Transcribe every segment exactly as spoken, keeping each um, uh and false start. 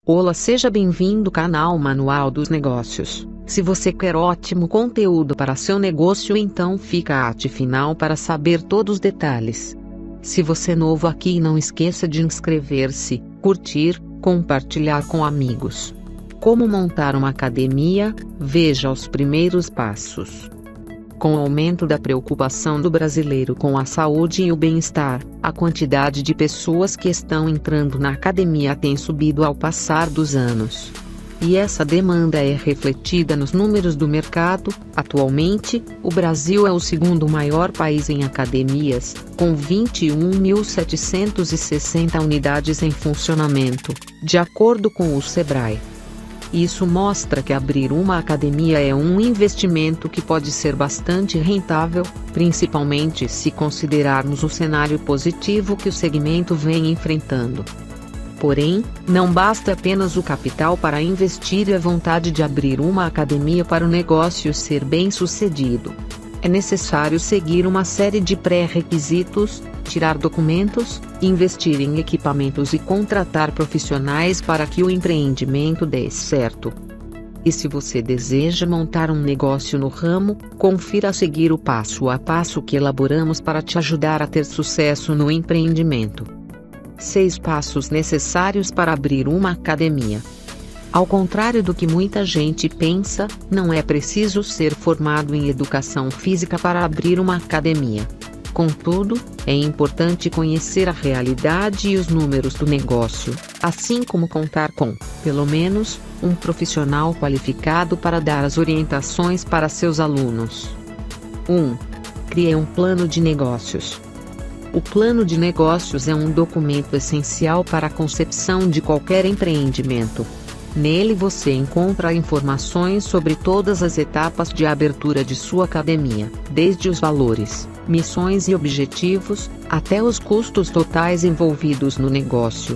Olá, seja bem-vindo ao canal Manual dos Negócios. Se você quer ótimo conteúdo para seu negócio, então fica até final para saber todos os detalhes. Se você é novo aqui, não esqueça de inscrever-se, curtir, compartilhar com amigos. Como montar uma academia? Veja os primeiros passos. Com o aumento da preocupação do brasileiro com a saúde e o bem-estar, a quantidade de pessoas que estão entrando na academia tem subido ao passar dos anos. E essa demanda é refletida nos números do mercado. Atualmente, o Brasil é o segundo maior país em academias, com vinte e um mil setecentas e sessenta unidades em funcionamento, de acordo com o Sebrae. Isso mostra que abrir uma academia é um investimento que pode ser bastante rentável, principalmente se considerarmos o cenário positivo que o segmento vem enfrentando. Porém, não basta apenas o capital para investir e a vontade de abrir uma academia para o negócio ser bem-sucedido. É necessário seguir uma série de pré-requisitos, tirar documentos, investir em equipamentos e contratar profissionais para que o empreendimento dê certo. E se você deseja montar um negócio no ramo, confira a seguir o passo a passo que elaboramos para te ajudar a ter sucesso no empreendimento. Seis passos necessários para abrir uma academia. Ao contrário do que muita gente pensa, não é preciso ser formado em educação física para abrir uma academia. Contudo, é importante conhecer a realidade e os números do negócio, assim como contar com, pelo menos, um profissional qualificado para dar as orientações para seus alunos. um. Crie um plano de negócios. O plano de negócios é um documento essencial para a concepção de qualquer empreendimento. Nele você encontra informações sobre todas as etapas de abertura de sua academia, desde os valores, missões e objetivos, até os custos totais envolvidos no negócio.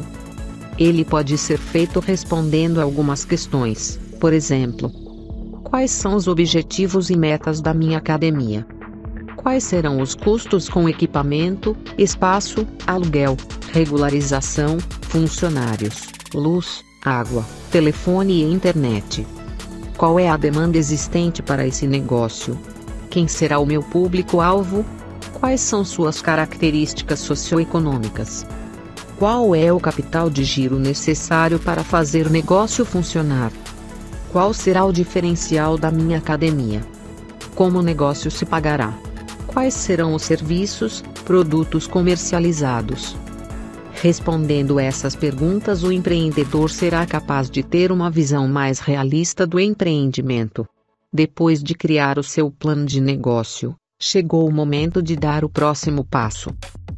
Ele pode ser feito respondendo algumas questões, por exemplo: quais são os objetivos e metas da minha academia? Quais serão os custos com equipamento, espaço, aluguel, regularização, funcionários, luz, água, telefone e internet? Qual é a demanda existente para esse negócio? Quem será o meu público-alvo? Quais são suas características socioeconômicas? Qual é o capital de giro necessário para fazer o negócio funcionar? Qual será o diferencial da minha academia? Como o negócio se pagará? Quais serão os serviços, produtos comercializados? Respondendo essas perguntas, o empreendedor será capaz de ter uma visão mais realista do empreendimento. Depois de criar o seu plano de negócio, chegou o momento de dar o próximo passo.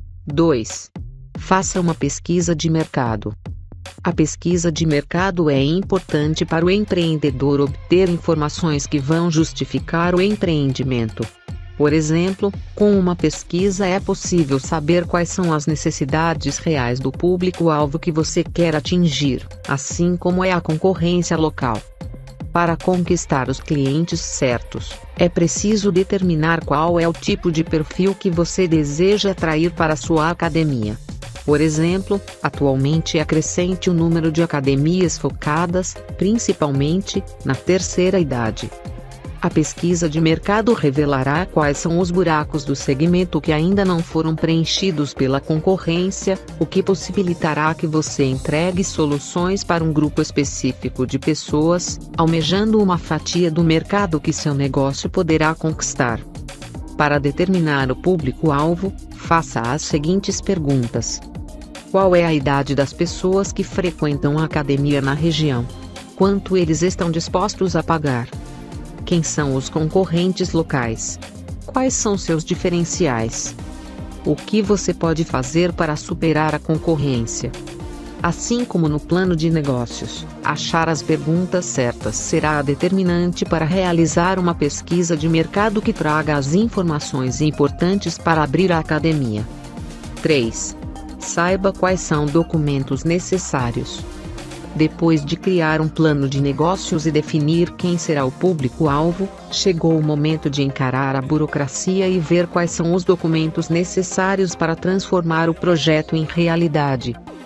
dois. Faça uma pesquisa de mercado. A pesquisa de mercado é importante para o empreendedor obter informações que vão justificar o empreendimento. Por exemplo, com uma pesquisa é possível saber quais são as necessidades reais do público-alvo que você quer atingir, assim como é a concorrência local. Para conquistar os clientes certos, é preciso determinar qual é o tipo de perfil que você deseja atrair para sua academia. Por exemplo, atualmente é crescente o número de academias focadas, principalmente, na terceira idade. A pesquisa de mercado revelará quais são os buracos do segmento que ainda não foram preenchidos pela concorrência, o que possibilitará que você entregue soluções para um grupo específico de pessoas, almejando uma fatia do mercado que seu negócio poderá conquistar. Para determinar o público-alvo, faça as seguintes perguntas: qual é a idade das pessoas que frequentam a academia na região? Quanto eles estão dispostos a pagar? Quem são os concorrentes locais? Quais são seus diferenciais? O que você pode fazer para superar a concorrência? Assim como no plano de negócios, achar as perguntas certas será determinante para realizar uma pesquisa de mercado que traga as informações importantes para abrir a academia. três. Saiba quais são os documentos necessários. Depois de criar um plano de negócios e definir quem será o público-alvo, chegou o momento de encarar a burocracia e ver quais são os documentos necessários para transformar o projeto em realidade.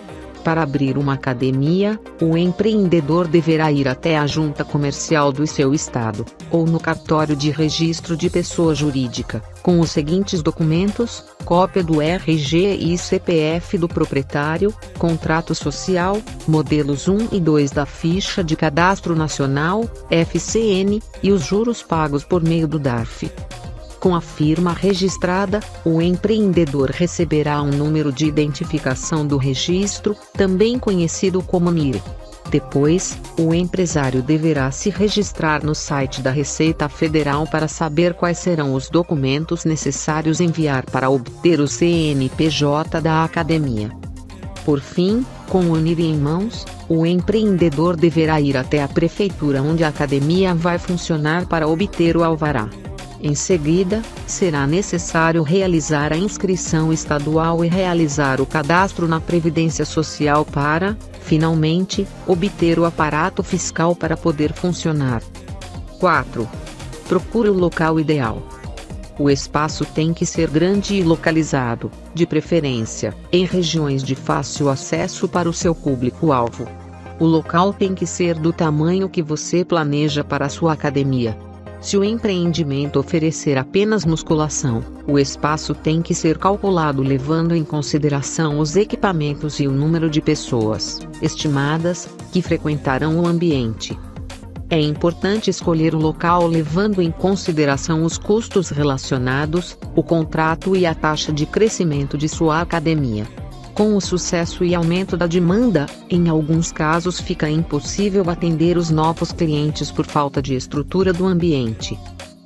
Para abrir uma academia, o empreendedor deverá ir até a junta comercial do seu estado, ou no cartório de registro de pessoa jurídica, com os seguintes documentos: cópia do R G e C P F do proprietário, contrato social, modelos um e dois da ficha de cadastro nacional, F C N, e os juros pagos por meio do D A R F. Com a firma registrada, o empreendedor receberá um número de identificação do registro, também conhecido como N I R. Depois, o empresário deverá se registrar no site da Receita Federal para saber quais serão os documentos necessários enviar para obter o C N P J da academia. Por fim, com o N I R em mãos, o empreendedor deverá ir até a prefeitura onde a academia vai funcionar para obter o alvará. Em seguida, será necessário realizar a inscrição estadual e realizar o cadastro na Previdência Social para, finalmente, obter o aparato fiscal para poder funcionar. quatro. Procure o local ideal. O espaço tem que ser grande e localizado, de preferência, em regiões de fácil acesso para o seu público-alvo. O local tem que ser do tamanho que você planeja para a sua academia. Se o empreendimento oferecer apenas musculação, o espaço tem que ser calculado levando em consideração os equipamentos e o número de pessoas estimadas que frequentarão o ambiente. É importante escolher o local levando em consideração os custos relacionados, o contrato e a taxa de crescimento de sua academia. Com o sucesso e aumento da demanda, em alguns casos fica impossível atender os novos clientes por falta de estrutura do ambiente.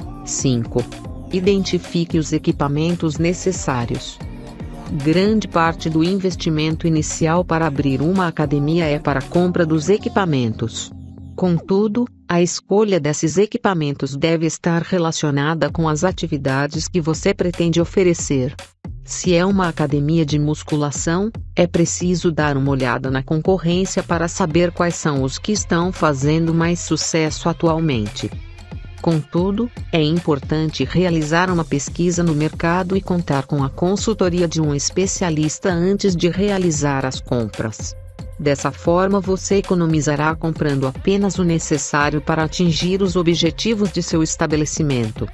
cinco. Identifique os equipamentos necessários. Grande parte do investimento inicial para abrir uma academia é para a compra dos equipamentos. Contudo, a escolha desses equipamentos deve estar relacionada com as atividades que você pretende oferecer. Se é uma academia de musculação, é preciso dar uma olhada na concorrência para saber quais são os que estão fazendo mais sucesso atualmente. Contudo, é importante realizar uma pesquisa no mercado e contar com a consultoria de um especialista antes de realizar as compras. Dessa forma você economizará comprando apenas o necessário para atingir os objetivos de seu estabelecimento.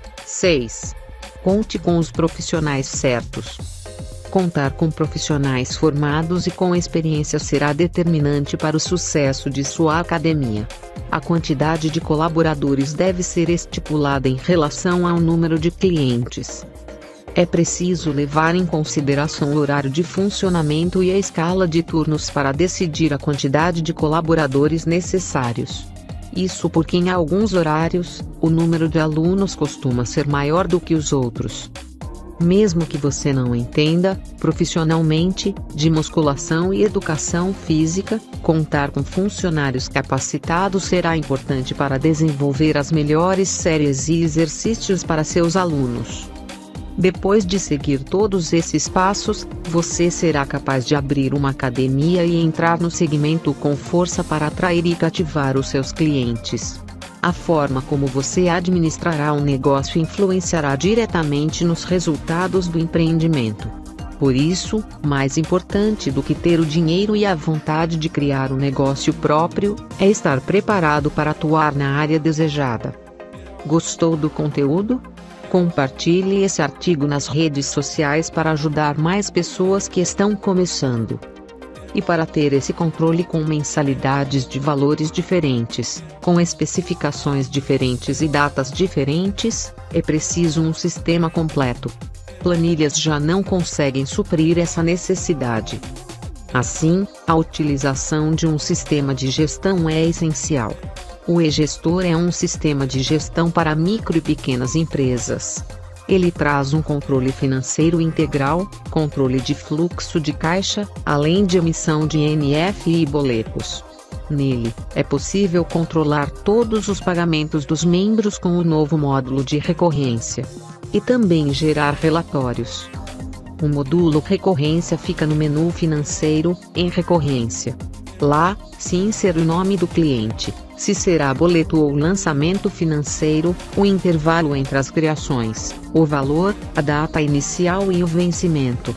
seis. Conte com os profissionais certos. Contar com profissionais formados e com experiência será determinante para o sucesso de sua academia. A quantidade de colaboradores deve ser estipulada em relação ao número de clientes. É preciso levar em consideração o horário de funcionamento e a escala de turnos para decidir a quantidade de colaboradores necessários. Isso porque em alguns horários, o número de alunos costuma ser maior do que os outros. Mesmo que você não entenda, profissionalmente, de musculação e educação física, contar com funcionários capacitados será importante para desenvolver as melhores séries e exercícios para seus alunos. Depois de seguir todos esses passos, você será capaz de abrir uma academia e entrar no segmento com força para atrair e cativar os seus clientes. A forma como você administrará um negócio influenciará diretamente nos resultados do empreendimento. Por isso, mais importante do que ter o dinheiro e a vontade de criar um negócio próprio, é estar preparado para atuar na área desejada. Gostou do conteúdo? Compartilhe esse artigo nas redes sociais para ajudar mais pessoas que estão começando. E para ter esse controle com mensalidades de valores diferentes, com especificações diferentes e datas diferentes, é preciso um sistema completo. Planilhas já não conseguem suprir essa necessidade. Assim, a utilização de um sistema de gestão é essencial. O e-gestor é um sistema de gestão para micro e pequenas empresas. Ele traz um controle financeiro integral, controle de fluxo de caixa, além de emissão de N F I e boletos. Nele, é possível controlar todos os pagamentos dos membros com o novo módulo de recorrência. E também gerar relatórios. O módulo recorrência fica no menu financeiro, em recorrência. Lá, se insere o nome do cliente, se será boleto ou lançamento financeiro, o intervalo entre as criações, o valor, a data inicial e o vencimento.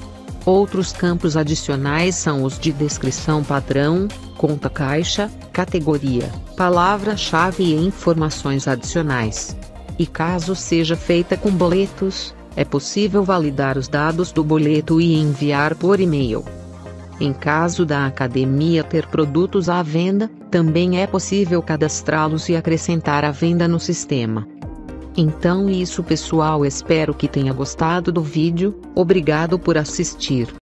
Outros campos adicionais são os de descrição padrão, conta caixa, categoria, palavra-chave e informações adicionais. E caso seja feita com boletos, é possível validar os dados do boleto e enviar por e-mail. Em caso da academia ter produtos à venda, também é possível cadastrá-los e acrescentar a venda no sistema. Então isso pessoal, espero que tenha gostado do vídeo, obrigado por assistir.